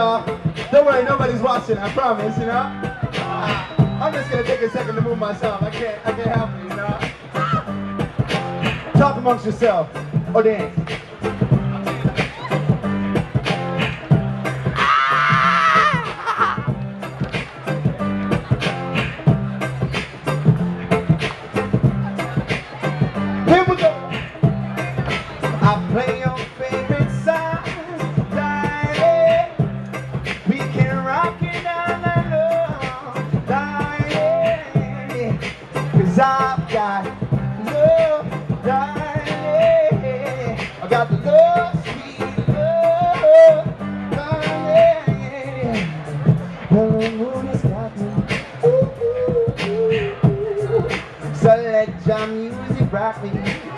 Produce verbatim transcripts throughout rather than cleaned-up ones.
y'all. Don't worry, nobody's watching, I promise, you know? Uh, I'm just gonna take a second to move myself. I can't, I can't help it, you know? Talk amongst yourself, or dance. Here we go. I play your favorite song, darling. We can rock it all night long, darling. 'Cause I've got love, darling. I got the love, sweet love, darling. The moon has got me. Ooh, ooh, ooh, ooh. So let your music rock me.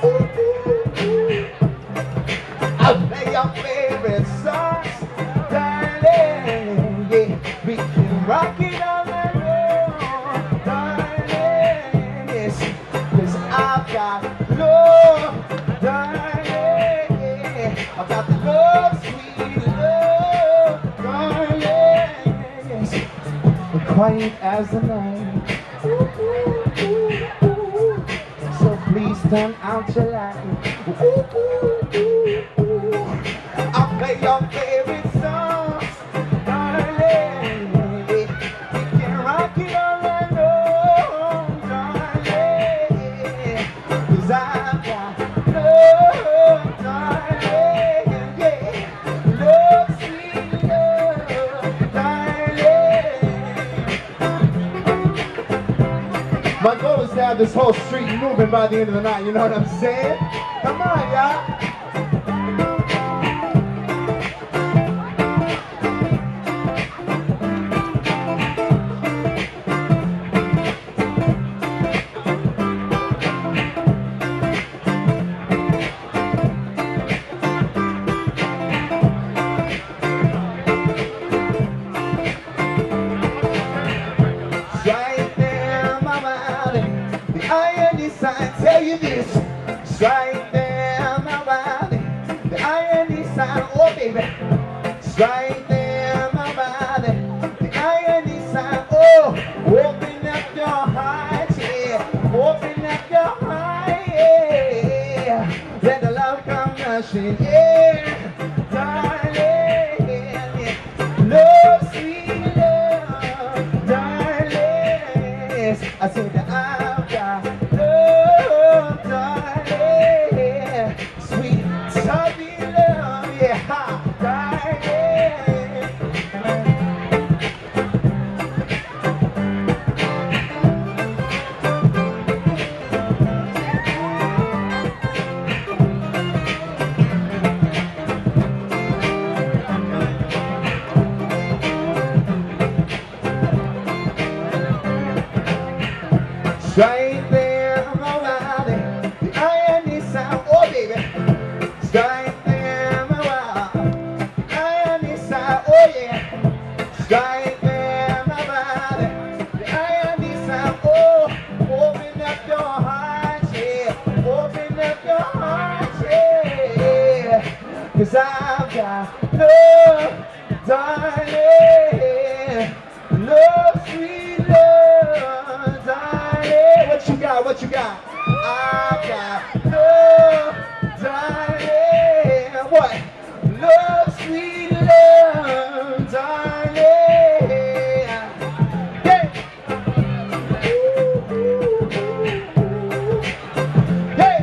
I'll play your favorite songs, darling. Yeah, we can rock it all night long, darling. Yes, 'cause I've got love, darling. I've got the love, sweet love, darling. Yes, we're quiet as the night. Ooh, ooh, ooh, ooh. So please turn out your light. Ooh, ooh, ooh, ooh. I'll play your favorite songs, darling. We can rock it all night long, darling. 'Cause I've got love, darling. Yeah, love, sweet love, darling. My goal is to have this whole street moving by the end of the night, you know what I'm saying? Come on, y'all. Tell you this, it's right there, my body. The irony sign, oh baby, it's right there, my body. The irony sign, oh, open up your heart, yeah, open up your heart, yeah. Let the love come rushing, yeah, darling, yeah. Love, sweet love, darling. Yes, I said that I've got love, darling, sweet, tubby love, yeah, darling. Right there, my body, the irony sound, oh baby. It's right there, my body, the irony sound, oh yeah. It's right there, my body, the irony sound, oh. Open up your heart, yeah. Open up your heart, yeah. 'Cause I've got love, darling. Love, sweet love, darling. What you got? What you got? I've got love, darling. What? Love, sweet love, darling. Yeah. Yeah.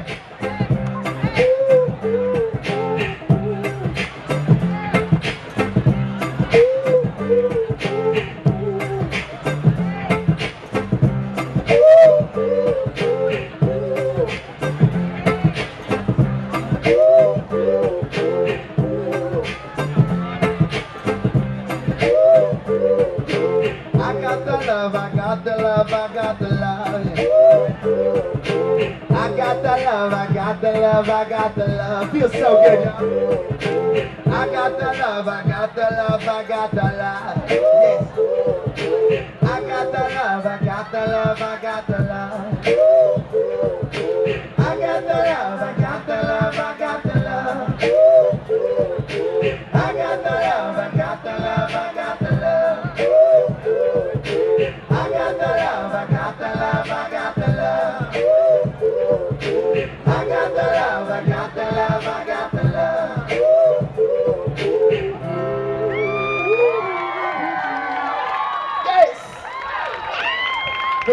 I got the love, I got the love, I got the love. I got the love, I got the love, I got the love. Feels so good, y'all. I got the love, I got the love, I got the love. Yes. I got the love, I got the love, I got the love. I got the love, I got the love, I got the love. I got the love, I got the love,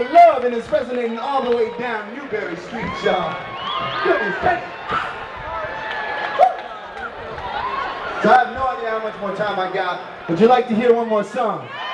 love, and it's resonating all the way down Newberry Street, y'all. Goodness gracious. So I have no idea how much more time I got. Would you like to hear one more song?